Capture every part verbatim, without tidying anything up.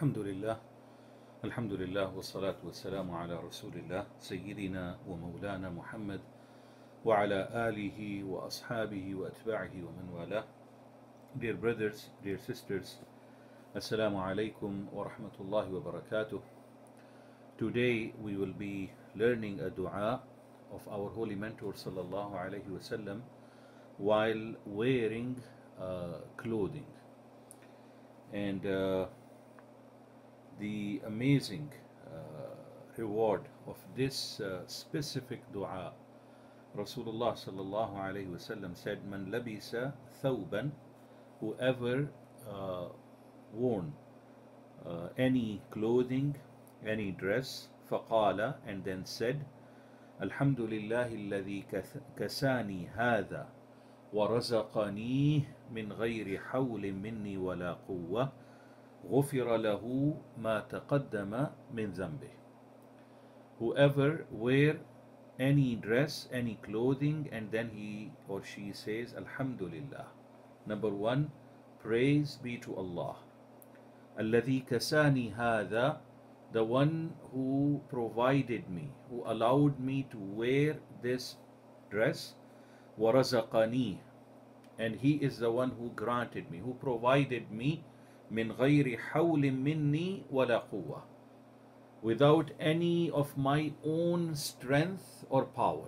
Alhamdulillah, Alhamdulillah, wassalatu wassalamu ala Rasulillah, Sayyidina wa Mawlana Muhammad, wa ala alihi wa ashabihi wa atba'ihi wa man wala. Dear brothers, dear sisters, Assalamu alaikum wa rahmatullahi wa barakatuh. Today we will be learning a dua of our holy mentor sallallahu alaihi wasallam while wearing uh, clothing. And uh, the amazing uh, reward of this uh, specific dua, Rasulullah sallallahu alaihi wasallam said, "Man labisa thawban," whoever uh, worn uh, any clothing, any dress, faqala, and then said, "Alhamdulillahi alladhi kasani hadha wa razaqani min ghayri hawlin minni wala quwwah. غُفِرَ لَهُ مَا تَقَدَّمَ مِنْ ذَنْبِهِ." Whoever wear any dress, any clothing, and then he or she says, Alhamdulillah. Number one, praise be to Allah. الَّذِي كَسَانِي هَذَا, the one who provided me, who allowed me to wear this dress. وَرَزَقَنِي, and he is the one who granted me, who provided me, min ghayri hawlin minni wala quwwah, without any of my own strength or power.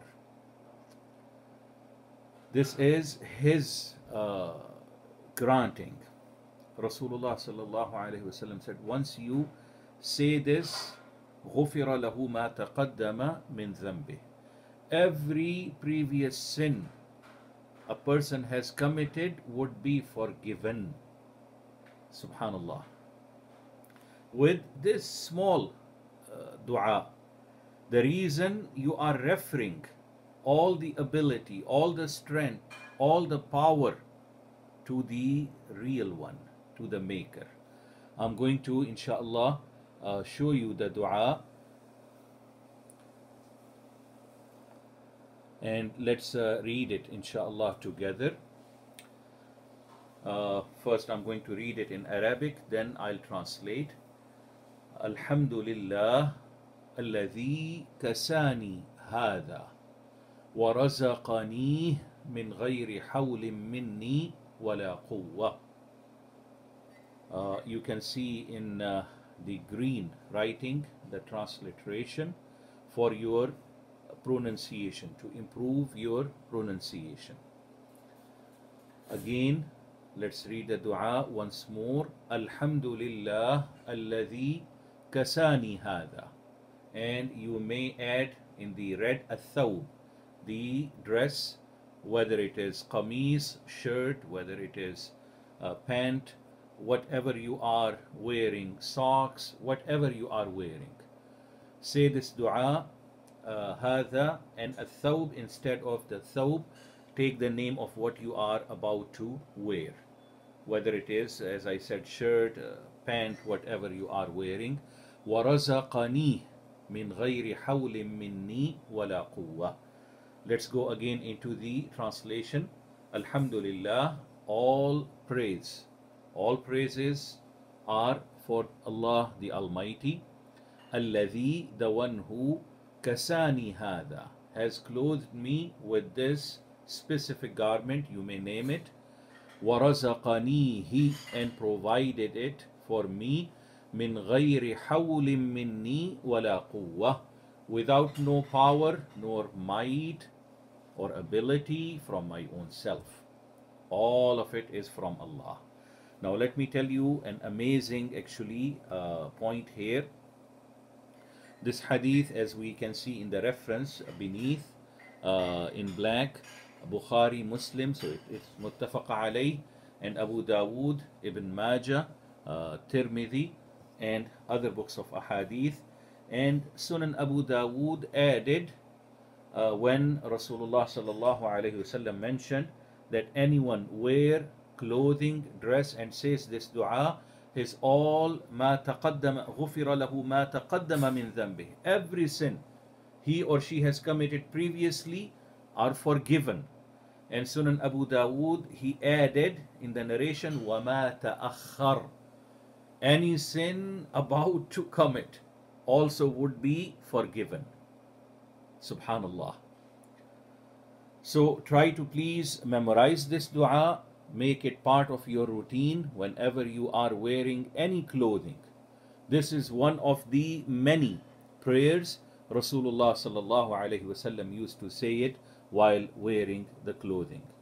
This is his uh, granting. Rasulullah sallallahu alaihi wasallam said, once you say this, غُفِرَ لَهُ مَا تَقَدَّمَ مِنْ ذَنْبِهِ, every previous sin a person has committed would be forgiven. Subhanallah. With this small uh, dua, the reason you are referring all the ability, all the strength, all the power to the real one, to the maker. I'm going to, inshallah, uh, show you the dua. And let's uh, read it, inshallah, together. Uh, first I'm going to read it in Arabic, then I'll translate. Alhamdulillah alladhi kasani hadha wa razaqani min ghayri hawlin minni wala quwwah. Uh, you can see in uh, the green writing the transliteration for your pronunciation, to improve your pronunciation. Again, let's read the dua once more. Alhamdulillah alladhi kasani hadha. And you may add in the red athawb, the dress, whether it is qameez, shirt, whether it is uh, pant, whatever you are wearing, socks, whatever you are wearing. Say this dua, uh, hadha, and athawb instead of the thawb. Take the name of what you are about to wear, whether it is, as I said, shirt, uh, pant, whatever you are wearing. وَرَزَقَنِي مِنْ غَيْرِ حَوْلٍ مِنِّي وَلَا قُوَّةٍ. Let's go again into the translation. Alhamdulillah, all praise, all praises are for Allah the Almighty. Alladhi, the one who, kasani hada, has clothed me with this specific garment, you may name it. وَرَزَقَنِيهِ, and provided it for me, min ghayri hawlin minni wala quwwah, without no power nor might or ability from my own self. All of it is from Allah. Now let me tell you an amazing actually uh, point here. This hadith, as we can see in the reference beneath uh, in black, Bukhari, Muslim, so it, it's muttafaq alayh, and Abu Dawood, Ibn Majah, uh, Tirmidhi, and other books of ahadith. And Sunan Abu Dawood added uh, when Rasulullah sallallahu alaihi wasallam mentioned that anyone wear clothing, dress, and says this dua, his all ma taqaddama ghufira lahu ma taqaddama min dhanbih, every sin he or she has committed previously are forgiven. And Sunan Abu Dawood, he added in the narration, وَمَا تَأَخَّرْ, any sin about to commit also would be forgiven. Subhanallah. So try to please memorize this dua, make it part of your routine whenever you are wearing any clothing. This is one of the many prayers Rasulullah sallallahu alaihi wasallam used to say it while wearing the clothing.